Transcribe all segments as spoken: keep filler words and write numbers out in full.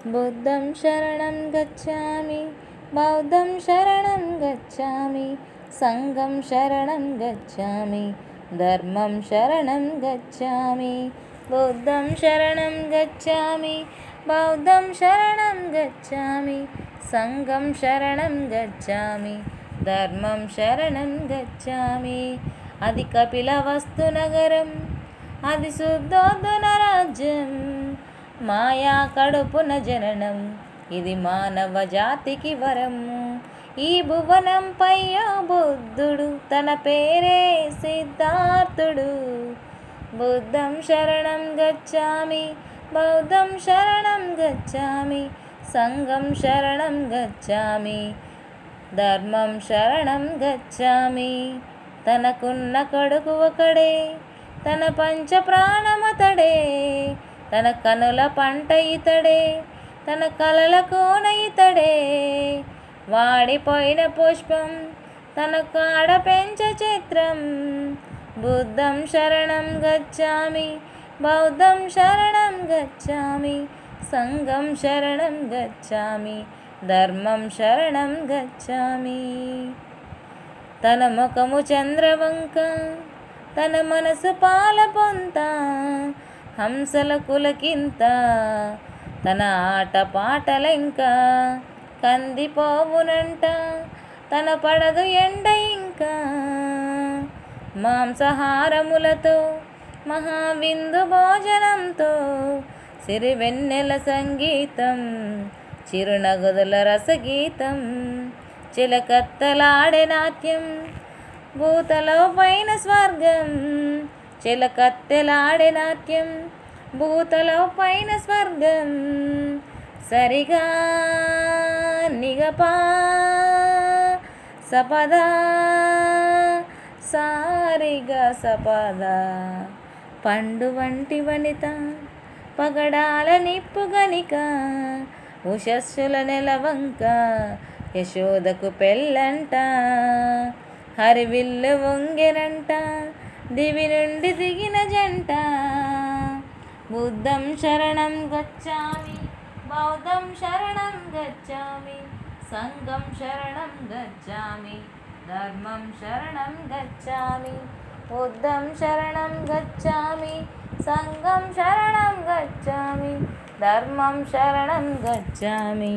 बुद्धं शरणं गच्छामि बौद्धं शरणं गच्छामि संघं शरणं गच्छामि धर्मं शरणं गच्छामि बुद्धं शरणं गच्छामि बौद्धं शरणं गच्छामि संघं शरणं गच्छामि धर्मं शरणं गच्छामि అది కపిలవస్తు నగరం అది శుద్ధోదన రాజ్యం మాయా కడుపున జననం ఇది మానవ జాతికి వరము ఈ భువనంపై బుద్ధుడు తన పేరే సిద్ధార్థుడు బుద్ధం శరణం గచ్ఛామి బౌద్ధం శరణం గచ్ఛామి సంఘం శరణం గచ్ఛామి ధర్మం శరణం గచ్ఛామి తనకున్న కొడుకు ఒకడే తన పంచ ప్రాణమతడే తన కనుల పంట ఇతడే తన కలల కోన ఇతడే వాడిపోయిన పుష్పం తన కాడ పెంచ చిత్రం బుద్ధం శరణం గచ్ఛామి బౌద్ధం శరణం గచ్ఛామి సంఘం శరణం గచ్ఛామి ధర్మం శరణం గచ్ఛామి తన ముఖము చంద్రవంక తన మనసు పాల పొంత హంసల కులకింత తన ఆట పాటలెంక కందిపోవునంట తన పడదు ఎండ ఇంకా మాంసాహారములతో మహావిందు భోజనంతో సిరివెన్నెల సంగీతం చిరునగదుల రసగీతం చిలకత్తలాడే నాట్యం భూతలో పైన స్వర్గం చిలకత్తెలాడే నాట్యం భూతలో పైన స్వర్గం సరిగా నిగపా సపదా సారిగా సపదా పండు వంటి వనిత పగడాల నిప్పు గనిక ఉషస్సుల నెలవంక యశోదకు పెళ్ళంట హరివిల్లు వంగెనంట దివి నుండి దిగిన జంట బుద్ధం శరణం గచ్ఛామి బౌద్ధం శరణం గచ్ఛామి సంఘం శరణం గచ్ఛామి ధర్మం శరణం గచ్ఛామి బుద్ధం శరణం గచ్ఛామి సంఘం శరణం గచ్ఛామి ధర్మం శరణం గచ్ఛామి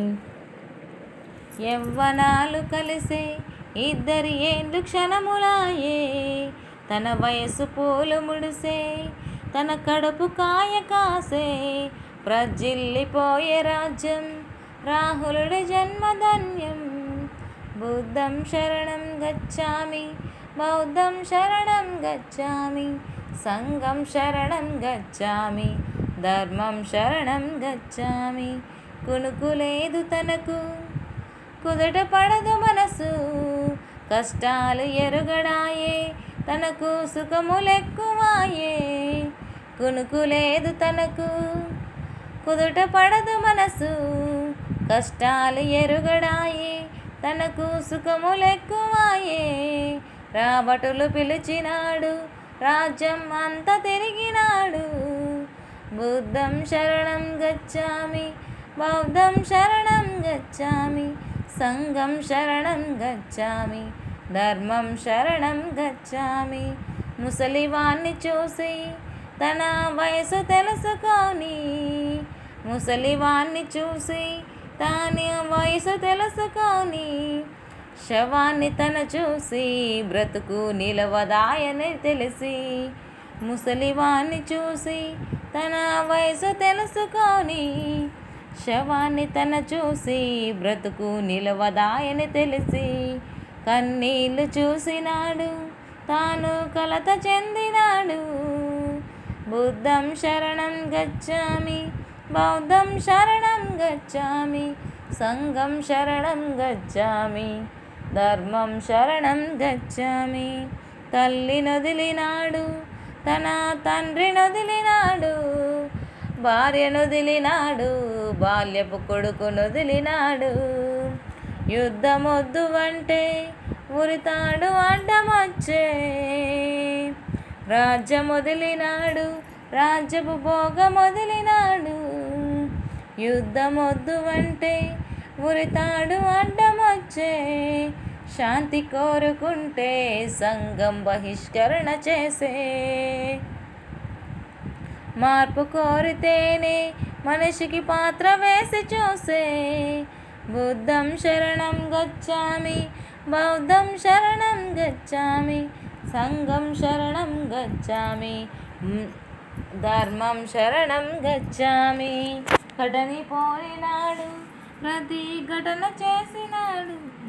యవ్వనాలు కలిసే ఇద్దరి ఏండ్లు క్షణములాయే తన వయసు పూలు ముడిసే తన కడుపు కాయ కాసే ప్రజ్జిల్లిపోయే రాజ్యం రాహులుడి జన్మధన్యం బుద్ధం శరణం గచ్ఛామి బౌద్ధం శరణం గచ్ఛామి సంఘం శరణం గచ్ఛామి ధర్మం శరణం గచ్ఛామి కునుకు లేదు తనకు కుదుట పడదు మనసు కష్టాలు ఎరుగడాయే తనకు సుఖములెక్కువాయే కునుకు లేదు తనకు కుదుట పడదు మనసు కష్టాలు ఎరుగడాయే తనకు సుఖములెక్కువాయే రాబటులు పిలిచినాడు రాజ్యం అంత తిరిగినాడు బుద్ధం శరణం గచ్ఛామి బౌద్ధం శరణం గచ్ఛామి సంఘం శరణం గచ్ఛామి ధర్మం శరణం గచ్ఛామి ముసలివాణ్ణి చూసి తన వయసు తెలుసుకొని ముసలివాణ్ణి చూసి తాని వయసు తెలుసుకొని శవాన్ని తన చూసి బ్రతుకు నిలవదాయని తెలిసి ముసలివాణ్ణి చూసి తన వయసు తెలుసుకొని శవాన్ని తన చూసి బ్రతుకు నిలవదాయని తెలిసి కన్నీళ్ళు చూసినాడు తాను కలత చెందినాడు బుద్ధం శరణం గచ్ఛామి బౌద్ధం శరణం గచ్ఛామి సంఘం శరణం గచ్ఛామి ధర్మం శరణం గచ్ఛామి తల్లి నొదిలినాడు తన తండ్రి నొదిలినాడు భార్య నొదిలినాడు బాల్యపు కొడుకు నొదిలినాడు యుద్ధమొద్దు అంటే ఉరితాడు అడ్డమొచ్చే రాజ్యం వదిలినాడు రాజ్యపు భోగం వదిలినాడు యుద్ధమొద్దు అంటే ఉరితాడు అడ్డమొచ్చే, శాంతి కోరుకుంటే సంఘం బహిష్కరణ చేసే. మార్పు కోరితేనే మనిషికి పాత్ర వేసి చూసే, బుద్ధం శరణం గచ్చామి, బౌద్ధం శరణం గచ్చామి, సంఘం శరణం గచ్చామి, ధర్మం శరణం గచ్చామి. ఘటని పోయినాడు, ప్రతి ఘటన చేసినాడు,